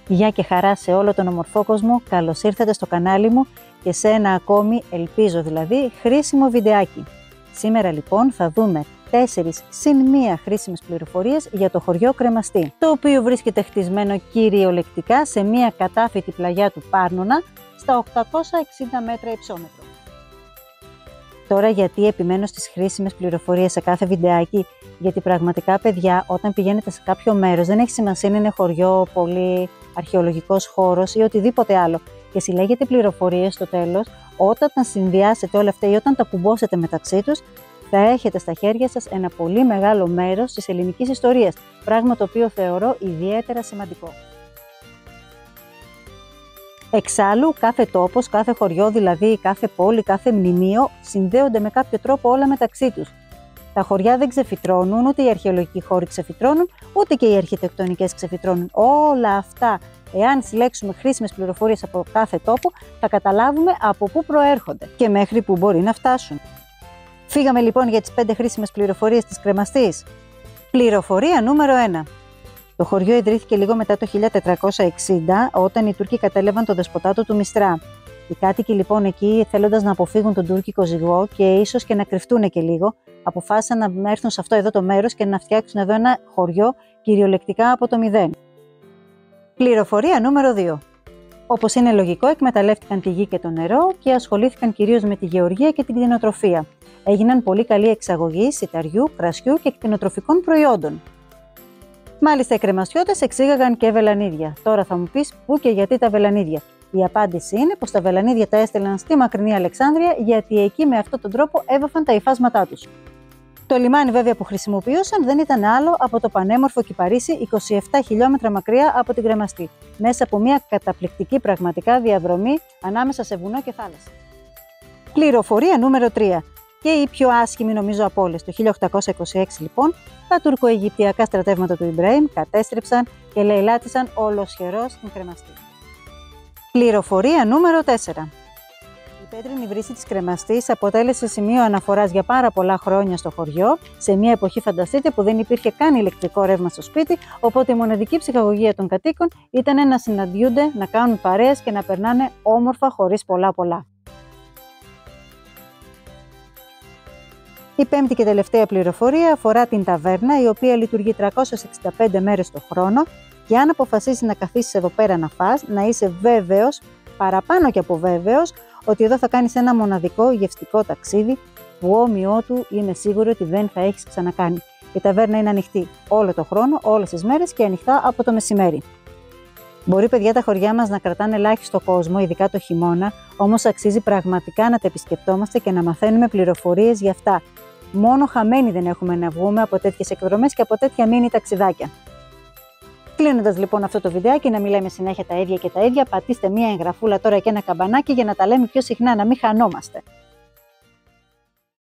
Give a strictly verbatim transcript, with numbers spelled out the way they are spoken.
Γεια και χαρά σε όλο τον ομορφό κόσμο, καλώς ήρθατε στο κανάλι μου και σε ένα ακόμη, ελπίζω δηλαδή, χρήσιμο βιντεάκι. Σήμερα λοιπόν θα δούμε τέσσερις συν μία χρήσιμες πληροφορίες για το χωριό Κρεμαστή, το οποίο βρίσκεται χτισμένο κυριολεκτικά σε μία κατάφυτη πλαγιά του Πάρνονα στα οκτακόσια εξήντα μέτρα υψόμετρο. Τώρα γιατί επιμένω στις χρήσιμες πληροφορίες σε κάθε βιντεάκι? Γιατί πραγματικά, παιδιά, όταν πηγαίνετε σε κάποιο μέρος, δεν έχει σημασία αν είναι χωριό, πολύ αρχαιολογικός χώρος ή οτιδήποτε άλλο, και συλλέγετε πληροφορίες στο τέλος, όταν τα συνδυάσετε όλα αυτά ή όταν τα κουμπώσετε μεταξύ τους, θα έχετε στα χέρια σας ένα πολύ μεγάλο μέρος της ελληνικής ιστορίας, πράγμα το οποίο θεωρώ ιδιαίτερα σημαντικό. Εξάλλου, κάθε τόπος, κάθε χωριό, δηλαδή κάθε πόλη, κάθε μνημείο, συνδέονται με κάποιο τρόπο όλα μεταξύ τους. Τα χωριά δεν ξεφυτρώνουν, ούτε οι αρχαιολογικοί χώροι ξεφυτρώνουν, ούτε και οι αρχιτεκτονικές ξεφυτρώνουν. Όλα αυτά, εάν συλλέξουμε χρήσιμες πληροφορίες από κάθε τόπο, θα καταλάβουμε από πού προέρχονται και μέχρι πού μπορεί να φτάσουν. Φύγαμε λοιπόν για τις πέντε χρήσιμες πληροφορίες της Κρεμαστής. Πληροφορία νούμερο ένα. Το χωριό ιδρύθηκε λίγο μετά το χίλια τετρακόσια εξήντα, όταν οι Τούρκοι κατέλαβαν το δεσποτάτο του Μιστρά. Οι κάτοικοι λοιπόν εκεί, θέλοντας να αποφύγουν τον τουρκικό ζυγό και ίσως και να κρυφτούν και λίγο, αποφάσισαν να έρθουν σε αυτό εδώ το μέρος και να φτιάξουν εδώ ένα χωριό κυριολεκτικά από το μηδέν. Πληροφορία νούμερο δύο. Όπως είναι λογικό, εκμεταλλεύτηκαν τη γη και το νερό και ασχολήθηκαν κυρίως με τη γεωργία και την κτηνοτροφία. Έγιναν πολύ καλή εξαγωγή σιταριού, κρασιού και κτηνοτροφικών προϊόντων. Μάλιστα, οι κρεμαστιώτες εξήγαγαν και βελανίδια. Τώρα θα μου πεις πού και γιατί τα βελανίδια. Η απάντηση είναι πως τα βελανίδια τα έστελναν στη μακρινή Αλεξάνδρεια, γιατί εκεί με αυτόν τον τρόπο έβαφαν τα υφάσματά τους. Το λιμάνι βέβαια που χρησιμοποιούσαν δεν ήταν άλλο από το πανέμορφο Κυπαρίσι, είκοσι επτά χιλιόμετρα μακριά από την Κρεμαστή, μέσα από μια καταπληκτική πραγματικά διαδρομή ανάμεσα σε βουνό και θάλασσα. Πληροφορία νούμερο τρία. Και η πιο άσχημη νομίζω από όλες. Το χίλια οκτακόσια είκοσι έξι λοιπόν, τα τουρκοαιγυπτιακά στρατεύματα του Ιμπραήμ κατέστρεψαν και λαιλάτισαν ολοσχερός την Κρεμαστή. Πληροφορία νούμερο τέσσερα. Η πέτρινη βρύση της Κρεμαστής αποτέλεσε σημείο αναφοράς για πάρα πολλά χρόνια στο χωριό, σε μια εποχή, φανταστείτε, που δεν υπήρχε καν ηλεκτρικό ρεύμα στο σπίτι, οπότε η μοναδική ψυχαγωγία των κατοίκων ήταν να συναντιούνται, να κάνουν παρέες και να περνάνε όμορφα χωρίς πολλά πολλά. Η πέμπτη και τελευταία πληροφορία αφορά την ταβέρνα, η οποία λειτουργεί τριακόσιες εξήντα πέντε μέρες το χρόνο, και αν αποφασίσεις να καθίσεις εδώ πέρα να φας, να είσαι βέβαιος, παραπάνω και από βέβαιος, ότι εδώ θα κάνεις ένα μοναδικό γευστικό ταξίδι που όμοιό του είμαι σίγουρη ότι δεν θα έχεις ξανακάνει. Η ταβέρνα είναι ανοιχτή όλο το χρόνο, όλες τις μέρες και ανοιχτά από το μεσημέρι. Μπορεί, παιδιά, τα χωριά μας να κρατάνε ελάχιστο κόσμο, ειδικά το χειμώνα, όμως αξίζει πραγματικά να τα επισκεπτόμαστε και να μαθαίνουμε πληροφορίες για αυτά. Μόνο χαμένοι δεν έχουμε να βγούμε από τέτοιες εκδρομές και από τέτοια μίνι ταξιδάκια. Κλείνοντας λοιπόν αυτό το βιντεάκι, να μιλάμε συνέχεια τα ίδια και τα ίδια, πατήστε μία εγγραφούλα τώρα και ένα καμπανάκι για να τα λέμε πιο συχνά, να μην χανόμαστε.